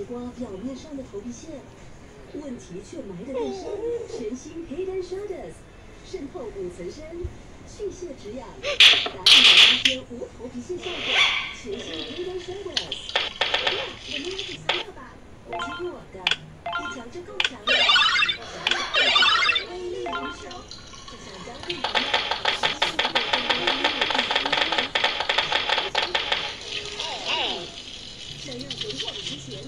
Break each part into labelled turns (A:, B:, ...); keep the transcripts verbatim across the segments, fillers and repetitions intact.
A: 刮表面上的头皮屑，问题却埋得更深。全新 Head and Shoulders 渗透五层深，去屑止痒，达一百八天无头皮屑效果。全新 Head and Shoulders， 哇，你们也挺强的吧？听我的，一条就够强了。小小一条，威力无穷，就像张丽一样。 想让勇往直前，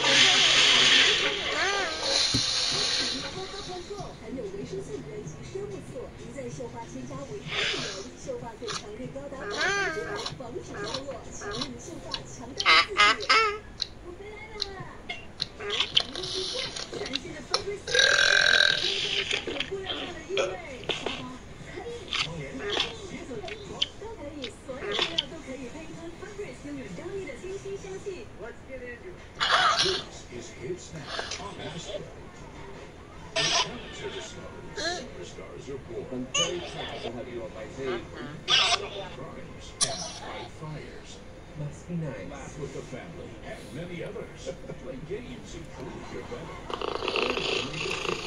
A: 含有维生素源及生物素，一再秀发添加维他命能，秀发更强韧高达百分之百，防止掉落，强韧秀发，强大的自己。我回来了，全新的 Fabric， 天天布料上的异味，沙发可以，洗手间床都可以，所有布料都可以配合 Fabric， 拥有张力的清新香气。
B: Let's get into it.
C: This is Hit Snap on Astro. Talents are discovered, superstars are born.
D: I'm very proud to have you on my team.
C: Crimes and fight fires.
D: Must be nice.
C: Laugh with the family and many others. Play games and prove you're better.